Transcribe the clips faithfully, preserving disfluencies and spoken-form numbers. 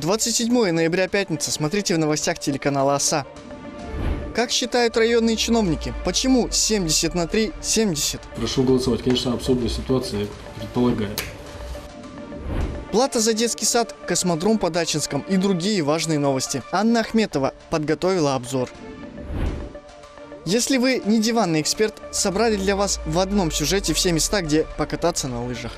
двадцать седьмое ноября, пятница. Смотрите в новостях телеканала ОСА. Как считают районные чиновники? Почему семьдесят на три семьдесят? Прошу голосовать. Конечно, абсурдная ситуация предполагает. Плата за детский сад, космодром по Дачинском и другие важные новости. Анна Ахметова подготовила обзор. Если вы не диванный эксперт, собрали для вас в одном сюжете все места, где покататься на лыжах.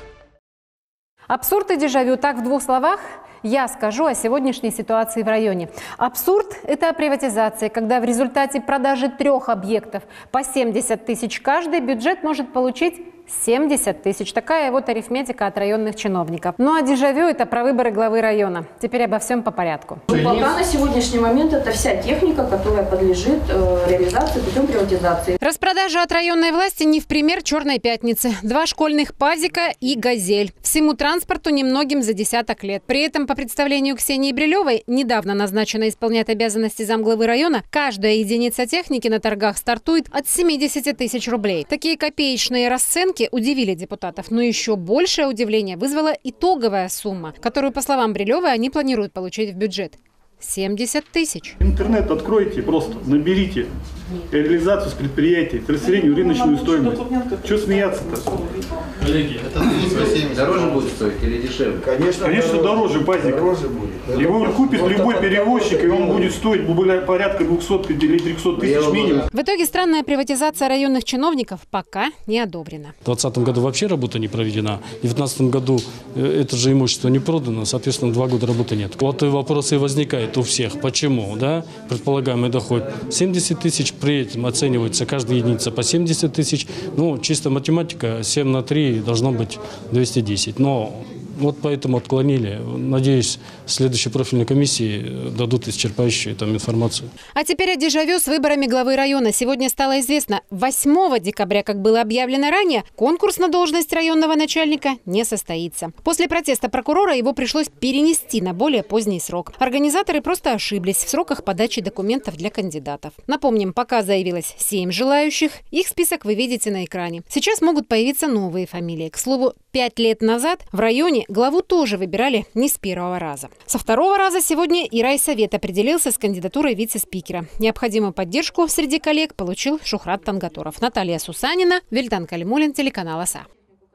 Абсурд и дежавю. Так, в двух словах я скажу о сегодняшней ситуации в районе. Абсурд – это о приватизации, когда в результате продажи трех объектов по семьдесят тысяч каждый бюджет может получить семьдесят тысяч. Такая вот арифметика от районных чиновников. Ну а дежавю – это про выборы главы района. Теперь обо всем по порядку. Пока на сегодняшний момент это вся техника, которая подлежит э, реализации путем приватизации. Распродажа от районной власти не в пример «Черной пятницы». Два школьных пазика и «Газель». Всему транспорту немногим за десяток лет. При этом, по представлению Ксении Брилевой, недавно назначенной исполнять обязанности замглавы района, каждая единица техники на торгах стартует от семидесяти тысяч рублей. Такие копеечные расценки удивили депутатов, но еще большее удивление вызвала итоговая сумма, которую, по словам Брилевой, они планируют получить в бюджет. семьдесят тысяч. Интернет откройте, просто наберите реализацию с предприятий, среднюю рыночную стоимость. Что смеяться-то? Коллеги, это дороже будет стоить или дешевле? Конечно, Конечно дороже, пазик. Дороже будет. Его купит любой перевозчик, и он будет стоить порядка двухсот или трехсот тысяч минимум. В итоге странная приватизация районных чиновников пока не одобрена. В двадцатом году вообще работа не проведена. В девятнадцатом году это же имущество не продано, соответственно, два года работы нет. Вот и вопросы возникают у всех. Почему? Да? Предполагаемый доход семьдесят тысяч, при этом оценивается каждая единица по семьдесят тысяч. Ну, чисто математика, семь на три должно быть двести десять. Но вот поэтому отклонили. Надеюсь, в следующей профильной комиссии дадут исчерпающую там информацию. А теперь о дежавю с выборами главы района. Сегодня стало известно, восьмого декабря, как было объявлено ранее, конкурс на должность районного начальника не состоится. После протеста прокурора его пришлось перенести на более поздний срок. Организаторы просто ошиблись в сроках подачи документов для кандидатов. Напомним, пока заявилось семь желающих, их список вы видите на экране. Сейчас могут появиться новые фамилии. К слову, пять лет назад в районе главу тоже выбирали не с первого раза. Со второго раза сегодня и райсовет определился с кандидатурой вице-спикера. Необходимую поддержку среди коллег получил Шухрат Тангатуров. Наталья Сусанина, Вильдан Калимулин, телеканал ОСА.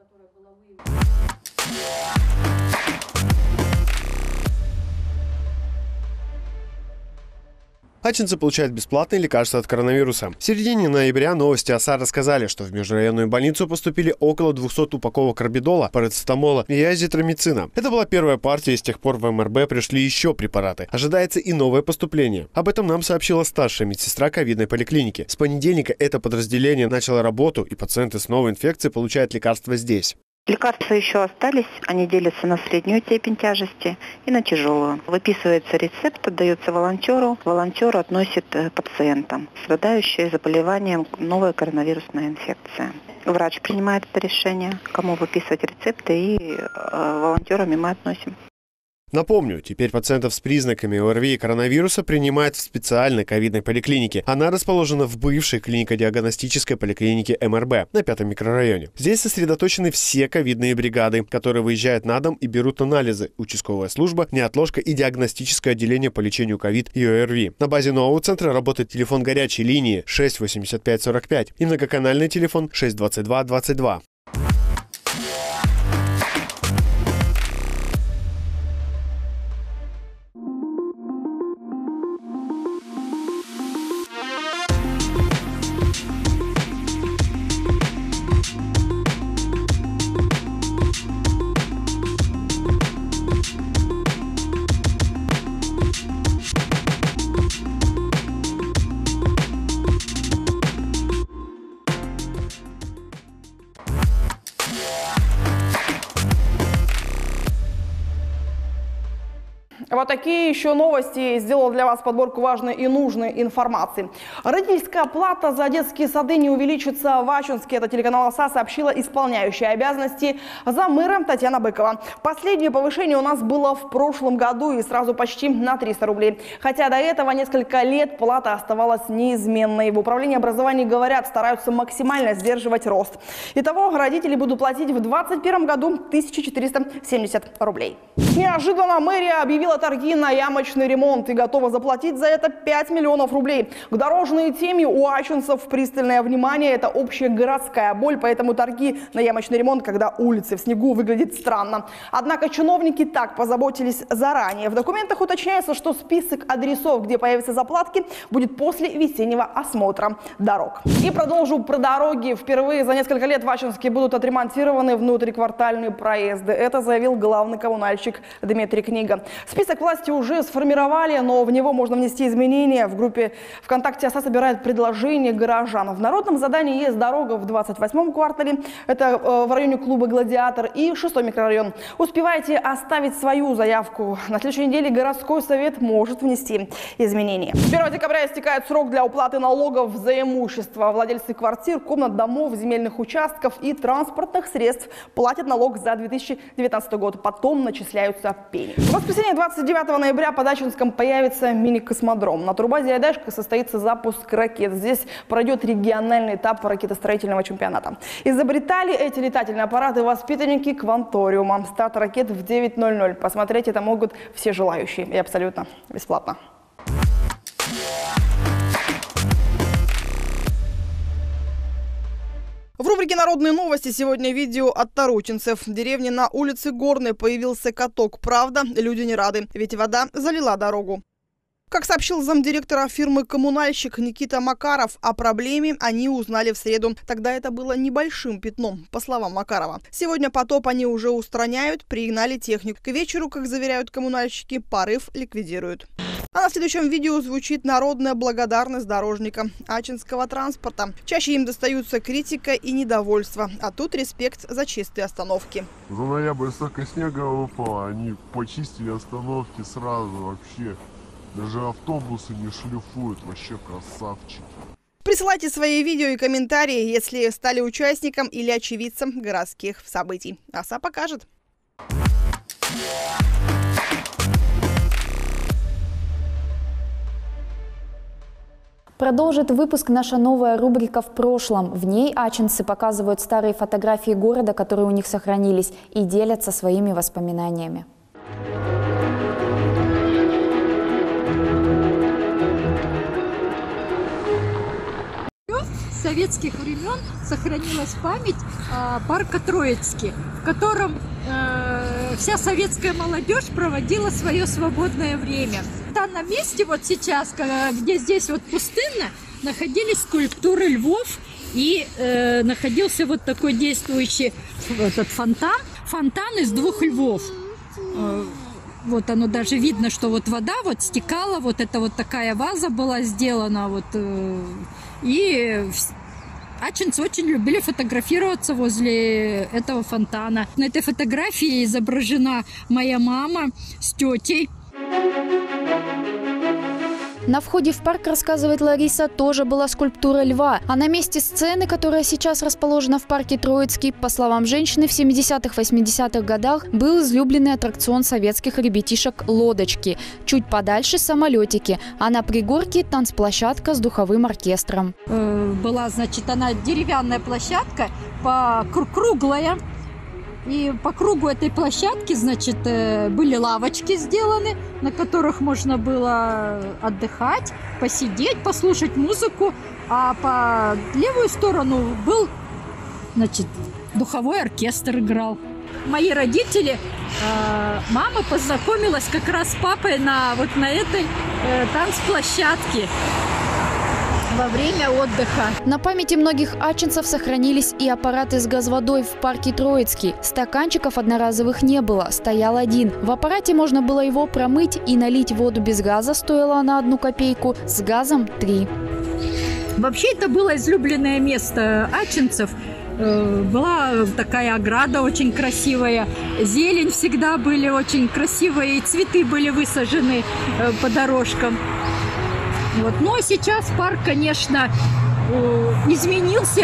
Ачинцы получают бесплатные лекарства от коронавируса. В середине ноября новости ОСА рассказали, что в межрайонную больницу поступили около двухсот упаковок карбидола, парацетамола и азитромицина. Это была первая партия, и с тех пор в эм эр бэ пришли еще препараты. Ожидается и новое поступление. Об этом нам сообщила старшая медсестра ковидной поликлиники. С понедельника это подразделение начало работу, и пациенты с новой инфекцией получают лекарства здесь. Лекарства еще остались, они делятся на среднюю степень тяжести и на тяжелую. Выписывается рецепт, отдается волонтеру, волонтер относит пациентам, страдающим заболеванием новая коронавирусная инфекция. Врач принимает это решение, кому выписывать рецепты, и э, волонтерами мы относим. Напомню, теперь пациентов с признаками о эр ви и коронавируса принимают в специальной ковидной поликлинике. Она расположена в бывшей клинико-диагностической поликлинике эм эр бэ на пятом микрорайоне. Здесь сосредоточены все ковидные бригады, которые выезжают на дом и берут анализы. Участковая служба, неотложка и диагностическое отделение по лечению ковид и о эр ви. На базе нового центра работает телефон горячей линии шесть восемьдесят пять сорок пять и многоканальный телефон шесть двадцать два двадцать два. Вот такие еще новости. Сделал для вас подборку важной и нужной информации. Родительская плата за детские сады не увеличится в Ачинске. Это телеканал ОСА сообщила исполняющая обязанности заммэра Татьяна Быкова. Последнее повышение у нас было в прошлом году и сразу почти на триста рублей. Хотя до этого несколько лет плата оставалась неизменной. В управлении образования говорят, стараются максимально сдерживать рост. Итого родители будут платить в двадцать первом году тысячу четыреста семьдесят рублей. Неожиданно мэрия объявила торги на ямочный ремонт и готова заплатить за это пять миллионов рублей. К дорожной теме у ачинцев пристальное внимание – это общая городская боль, поэтому торги на ямочный ремонт, когда улицы в снегу, выглядит странно. Однако чиновники так позаботились заранее. В документах уточняется, что список адресов, где появятся заплатки, будет после весеннего осмотра дорог. И продолжу про дороги. Впервые за несколько лет в Ачинске будут отремонтированы внутриквартальные проезды. Это заявил главный коммунальщик Дмитрий Книга. Список власти уже сформировали, но в него можно внести изменения. В группе ВКонтакте ОСА собирает предложения горожан. В народном задании есть дорога в двадцать восьмом квартале, это в районе клуба «Гладиатор», и шестой микрорайон. Успевайте оставить свою заявку. На следующей неделе городской совет может внести изменения. С первого декабря истекает срок для уплаты налогов за имущество. Владельцы квартир, комнат, домов, земельных участков и транспортных средств платят налог за две тысячи девятнадцатый год. Потом начисляются пени. В воскресенье двадцать девятого ноября под Ачинском появится мини-космодром. На турбазе «Айдашка» состоится запуск ракет. Здесь пройдет региональный этап ракетостроительного чемпионата. Изобретали эти летательные аппараты воспитанники Кванториума. Старт ракет в девять ноль ноль. Посмотреть это могут все желающие и абсолютно бесплатно. В рубрике «Народные новости» сегодня видео от тарутинцев. В деревне на улице Горной появился каток. Правда, люди не рады, ведь вода залила дорогу. Как сообщил замдиректора фирмы «Коммунальщик» Никита Макаров, о проблеме они узнали в среду. Тогда это было небольшим пятном, по словам Макарова. Сегодня потоп они уже устраняют, пригнали технику. К вечеру, как заверяют коммунальщики, порыв ликвидируют. А на следующем видео звучит народная благодарность дорожникам ачинского транспорта. Чаще им достаются критика и недовольство, а тут респект за чистые остановки. За ноябрь столько снега выпало, они почистили остановки сразу вообще. Даже автобусы не шлифуют, вообще красавчики. Присылайте свои видео и комментарии, если стали участником или очевидцем городских событий. ОСА покажет. Продолжит выпуск наша новая рубрика «В прошлом». В ней ачинцы показывают старые фотографии города, которые у них сохранились, и делятся своими воспоминаниями. С советских времен сохранилась память э, парка Троицкий, в котором э, вся советская молодежь проводила свое свободное время. В данном месте вот сейчас, где здесь вот пустынно, находились скульптуры львов и э, находился вот такой действующий этот фонтан, фонтан из двух львов. Э, вот оно даже видно, что вот вода вот стекала, вот это вот такая ваза была сделана вот. Э, И ачинцы очень любили фотографироваться возле этого фонтана. На этой фотографии изображена моя мама с тетей. На входе в парк, рассказывает Лариса, тоже была скульптура льва. А на месте сцены, которая сейчас расположена в парке Троицкий, по словам женщины, в семидесятых-восьмидесятых годах был излюбленный аттракцион советских ребятишек «Лодочки». Чуть подальше – самолетики, а на пригорке – танцплощадка с духовым оркестром. Была, значит, она деревянная площадка, по круглая. И по кругу этой площадки, значит, были лавочки сделаны, на которых можно было отдыхать, посидеть, послушать музыку. А по левую сторону был, значит, духовой оркестр играл. Мои родители, мама познакомилась как раз с папой на, вот на этой танцплощадке во время отдыха. На памяти многих ачинцев сохранились и аппараты с газводой в парке Троицкий. Стаканчиков одноразовых не было, стоял один. В аппарате можно было его промыть и налить воду без газа, стоила она одну копейку, с газом три. Вообще это было излюбленное место ачинцев. Была такая ограда очень красивая, зелень всегда были очень красивые, и цветы были высажены по дорожкам. Вот. Но сейчас парк, конечно, изменился.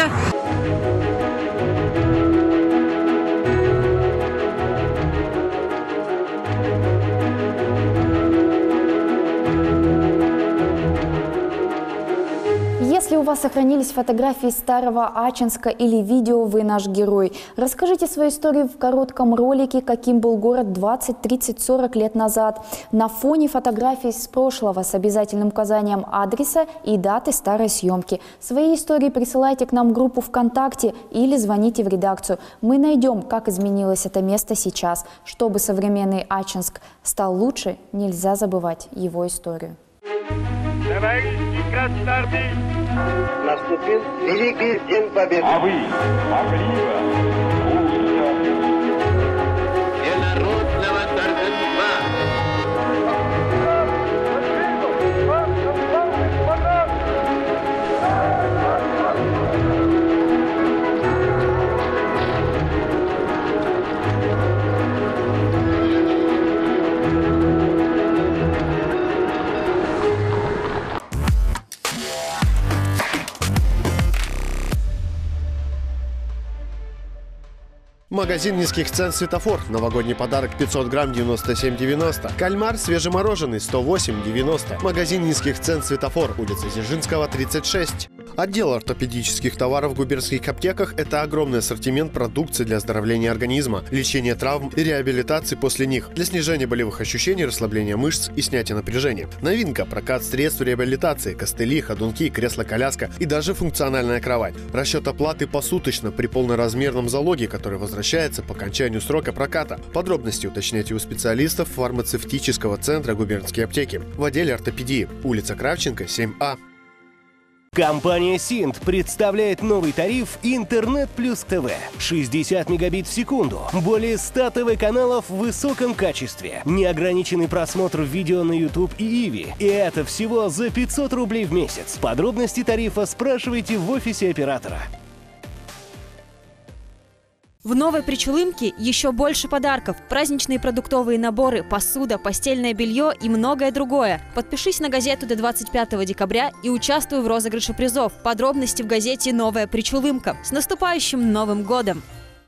Если у вас сохранились фотографии старого Ачинска или видео «Вы наш герой». Расскажите свою историю в коротком ролике, каким был город двадцать, тридцать, сорок лет назад. На фоне фотографий с прошлого с обязательным указанием адреса и даты старой съемки. Свои истории присылайте к нам в группу ВКонтакте или звоните в редакцию. Мы найдем, как изменилось это место сейчас. Чтобы современный Ачинск стал лучше, нельзя забывать его историю. Наступил великий день победы. А вы могли бы для народного торжества. Магазин низких цен «Светофор». Новогодний подарок пятьсот грамм девяносто семь девяносто. Кальмар свежемороженый сто восемь девяносто. Магазин низких цен «Светофор». Улица Дзержинского, тридцать шесть. Отдел ортопедических товаров в губернских аптеках – это огромный ассортимент продукции для оздоровления организма, лечения травм и реабилитации после них, для снижения болевых ощущений, расслабления мышц и снятия напряжения. Новинка – прокат средств реабилитации, костыли, ходунки, кресло-коляска и даже функциональная кровать. Расчет оплаты посуточно при полноразмерном залоге, который возвращается по окончанию срока проката. Подробности уточняйте у специалистов фармацевтического центра губернские аптеки в отделе ортопедии, улица Кравченко, семь А. Компания Синт представляет новый тариф «Интернет плюс ТВ». шестьдесят мегабит в секунду, более ста ТВ-каналов в высоком качестве, неограниченный просмотр видео на YouTube и Иви. И это всего за пятьсот рублей в месяц. Подробности тарифа спрашивайте в офисе оператора. В новой Причулымке еще больше подарков. Праздничные продуктовые наборы, посуда, постельное белье и многое другое. Подпишись на газету до двадцать пятого декабря и участвуй в розыгрыше призов. Подробности в газете «Новая Причулымка». С наступающим Новым годом!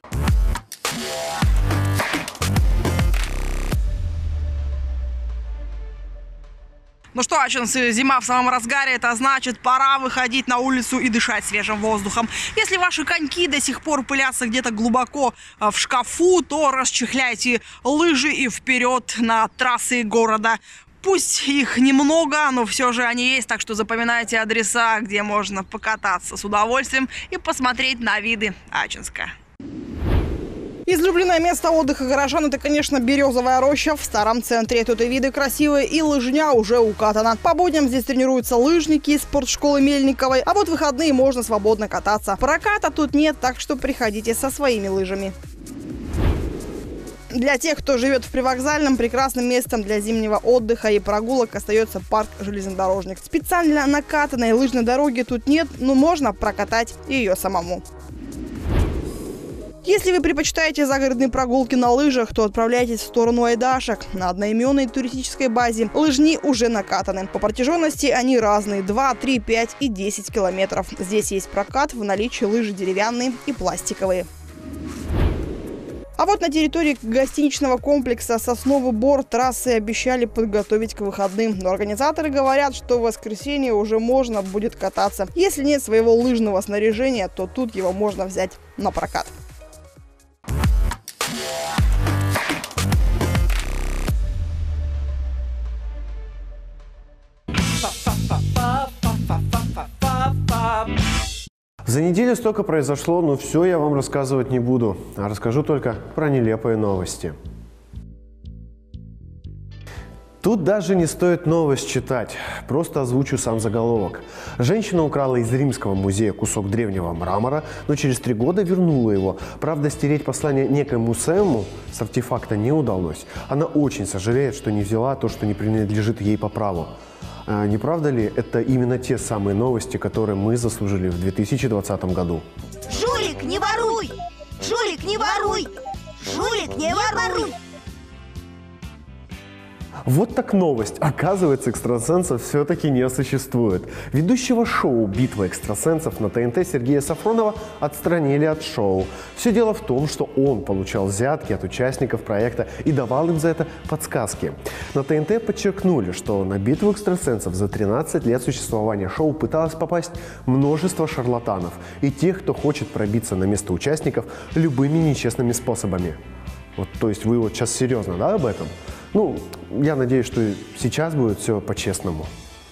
Ну что, ачинцы, зима в самом разгаре, это значит, пора выходить на улицу и дышать свежим воздухом. Если ваши коньки до сих пор пылятся где-то глубоко в шкафу, то расчехляйте лыжи и вперед на трассы города. Пусть их немного, но все же они есть, так что запоминайте адреса, где можно покататься с удовольствием и посмотреть на виды Ачинска. Излюбленное место отдыха горожан – это, конечно, Березовая роща в старом центре. Тут и виды красивые, и лыжня уже укатана. По будням здесь тренируются лыжники из спортшколы Мельниковой, а вот в выходные можно свободно кататься. Проката тут нет, так что приходите со своими лыжами. Для тех, кто живет в Привокзальном, прекрасным местом для зимнего отдыха и прогулок остается парк «Железнодорожник». Специально накатанной лыжной дороги тут нет, но можно прокатать ее самому. Если вы предпочитаете загородные прогулки на лыжах, то отправляйтесь в сторону Айдашек. На одноименной туристической базе лыжни уже накатаны. По протяженности они разные – два, три, пять и десять километров. Здесь есть прокат, в наличии лыжи деревянные и пластиковые. А вот на территории гостиничного комплекса «Сосновый Бор» трассы обещали подготовить к выходным. Но организаторы говорят, что в воскресенье уже можно будет кататься. Если нет своего лыжного снаряжения, то тут его можно взять на прокат. За неделю столько произошло, но все я вам рассказывать не буду, а расскажу только про нелепые новости. Тут даже не стоит новость читать, просто озвучу сам заголовок. Женщина украла из Римского музея кусок древнего мрамора, но через три года вернула его. Правда, стереть послание некоему Сэму с артефакта не удалось. Она очень сожалеет, что не взяла то, что не принадлежит ей по праву. А не правда ли, это именно те самые новости, которые мы заслужили в две тысячи двадцатом году? Жулик, не воруй! Жулик, не воруй! Жулик, не воруй! Вот так новость. Оказывается, экстрасенсов все-таки не существует. Ведущего шоу «Битва экстрасенсов» на ТНТ Сергея Сафронова отстранили от шоу. Все дело в том, что он получал взятки от участников проекта и давал им за это подсказки. На ТНТ подчеркнули, что на «Битву экстрасенсов» за тринадцать лет существования шоу пыталось попасть множество шарлатанов и тех, кто хочет пробиться на место участников любыми нечестными способами. Вот, то есть вы вот сейчас серьезно, да, об этом? Ну, я надеюсь, что сейчас будет все по-честному.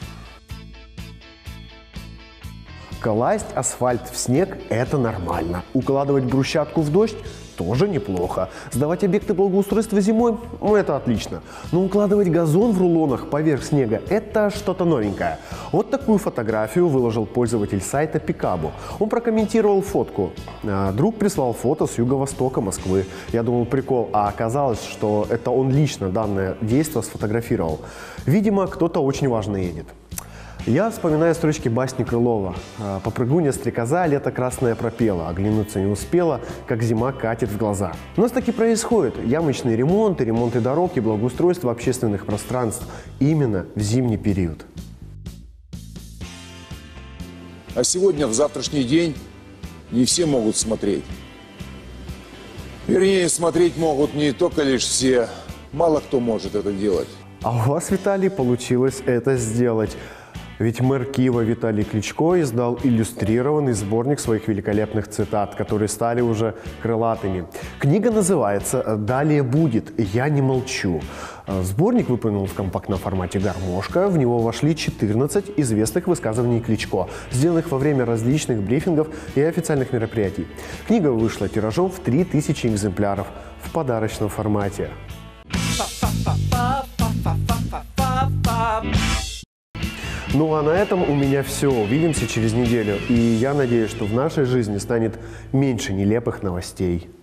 Класть асфальт в снег – это нормально. Укладывать брусчатку в дождь – тоже неплохо. Сдавать объекты благоустройства зимой – ну, это отлично. Но укладывать газон в рулонах поверх снега – это что-то новенькое. Вот такую фотографию выложил пользователь сайта Пикабу. Он прокомментировал фотку. Друг прислал фото с юго-востока Москвы. Я думал, прикол, а оказалось, что это он лично данное действо сфотографировал. Видимо, кто-то очень важно едет. Я вспоминаю строчки басни Крылова. «Попрыгунья стрекоза, лето красное пропела, оглянуться не успела, как зима катит в глаза». У нас таки происходит ямочные ремонты, ремонты дорог и благоустройство общественных пространств именно в зимний период. А сегодня, в завтрашний день, не все могут смотреть. Вернее, смотреть могут не только лишь все, мало кто может это делать. А у вас, Виталий, получилось это сделать. Ведь мэр Киева Виталий Кличко издал иллюстрированный сборник своих великолепных цитат, которые стали уже крылатыми. Книга называется «Далее будет. Я не молчу». Сборник выполнен в компактном формате гармошка. В него вошли четырнадцать известных высказываний Кличко, сделанных во время различных брифингов и официальных мероприятий. Книга вышла тиражом в три тысячи экземпляров в подарочном формате. Ну а на этом у меня все. Увидимся через неделю. И я надеюсь, что в нашей жизни станет меньше нелепых новостей.